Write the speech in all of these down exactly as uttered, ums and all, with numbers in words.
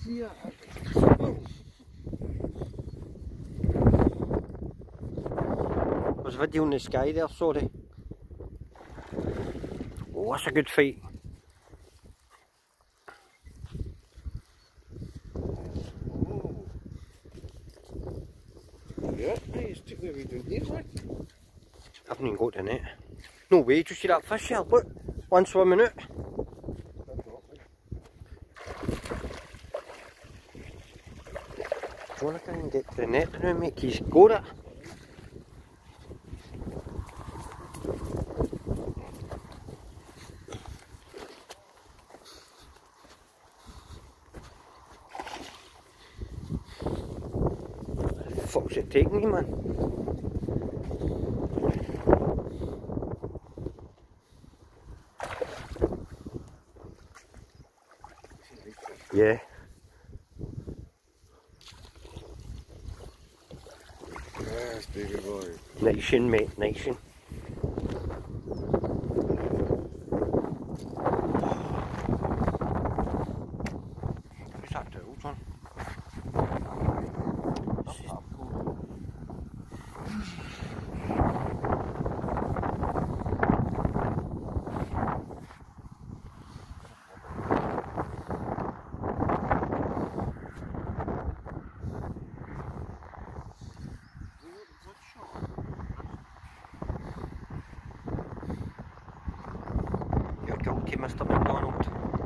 see it. There's a video in the sky there, sorry. Oh, that's a good fight. Oh. Yeah, it's took me down here, like. I haven't even got to the net. No way, do you see that fish here? Look, one swimming out. Do you want to try and get to the net now, mate? He's got it. Where the fuck's it taking you, man? Yeah. Yes, baby boy. Nation, mate, nation. Who's that turtle, John? You're guilty, Mister McDonald.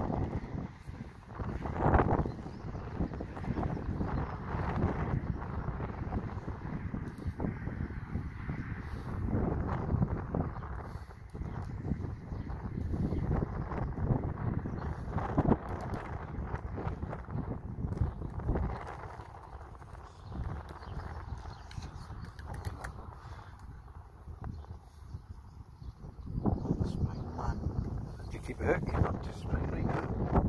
Did you keep a hook? Just right like that.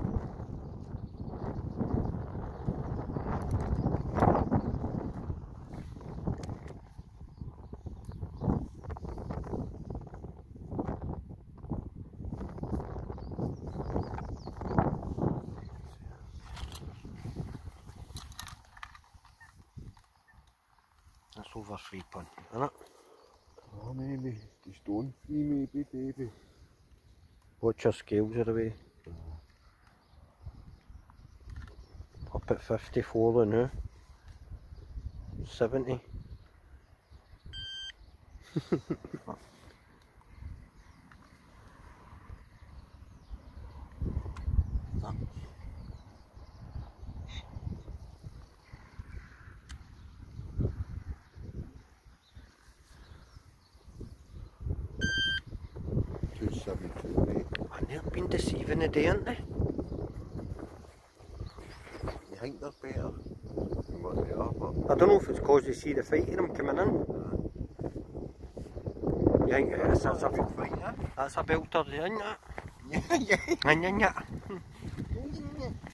That's over three pun, isn't it? Oh, maybe. The stone free, maybe, baby. Watch your scales are away. Up at fifty-four now. seventy. two seventy-two, mate. And they've been deceiving the day, haven't they? You think they're better than what they are, but... I don't know if it's because they see the fight in them coming in. You think that's, that's, a, fight, yeah? that's a belter, isn't it? Yeah, yeah. Yeah, yeah, yeah.